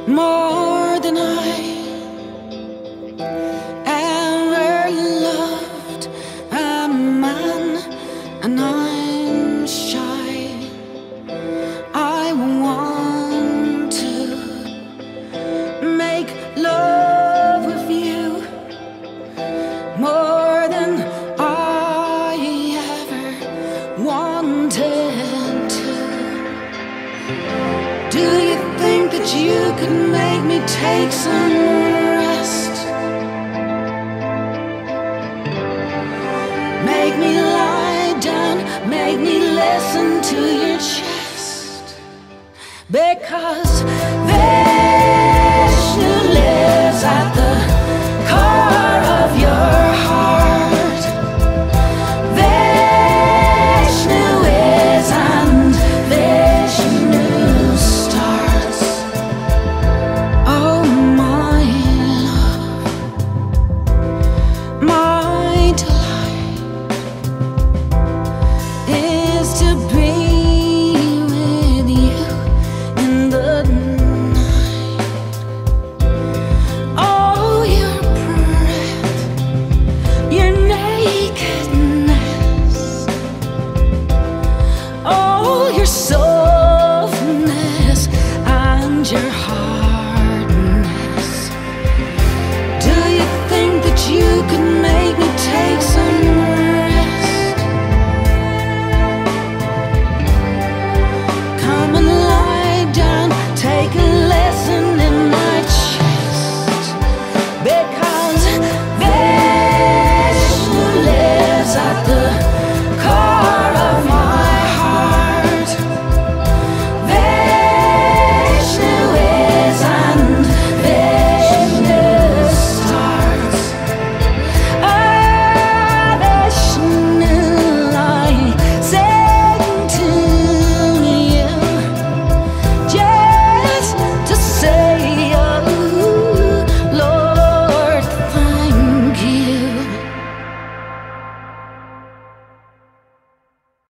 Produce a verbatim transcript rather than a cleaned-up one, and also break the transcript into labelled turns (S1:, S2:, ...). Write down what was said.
S1: more than I ever loved a man, and I'm shy. I want to make love with you more than I ever wanted to. Do you think that you could make me take some rest? Make me lie down, make me listen to your chest. Because